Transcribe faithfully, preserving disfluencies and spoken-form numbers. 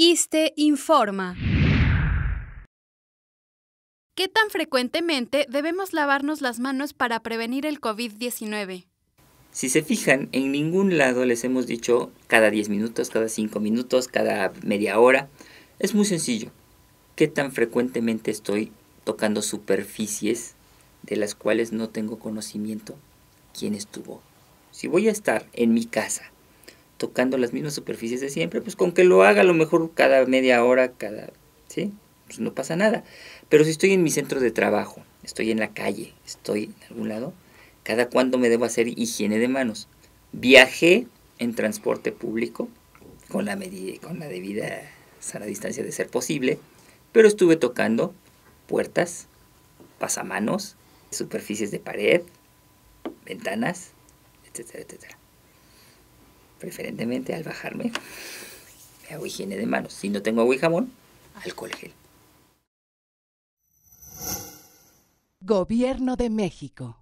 ISSSTE informa. ¿Qué tan frecuentemente debemos lavarnos las manos para prevenir el COVID diecinueve? Si se fijan, en ningún lado les hemos dicho cada diez minutos, cada cinco minutos, cada media hora. Es muy sencillo. ¿Qué tan frecuentemente estoy tocando superficies de las cuales no tengo conocimiento quién estuvo? Si voy a estar en mi casa tocando las mismas superficies de siempre, pues con que lo haga a lo mejor cada media hora, cada, ¿sí? Pues no pasa nada. Pero si estoy en mi centro de trabajo, estoy en la calle, estoy en algún lado, ¿cada cuándo me debo hacer higiene de manos? Viajé en transporte público, con la, medida, con la debida sana distancia de ser posible, pero estuve tocando puertas, pasamanos, superficies de pared, ventanas, etcétera, etcétera. Preferentemente al bajarme, me hago higiene de manos. Si no tengo agua y jabón, alcohol gel. Gobierno de México.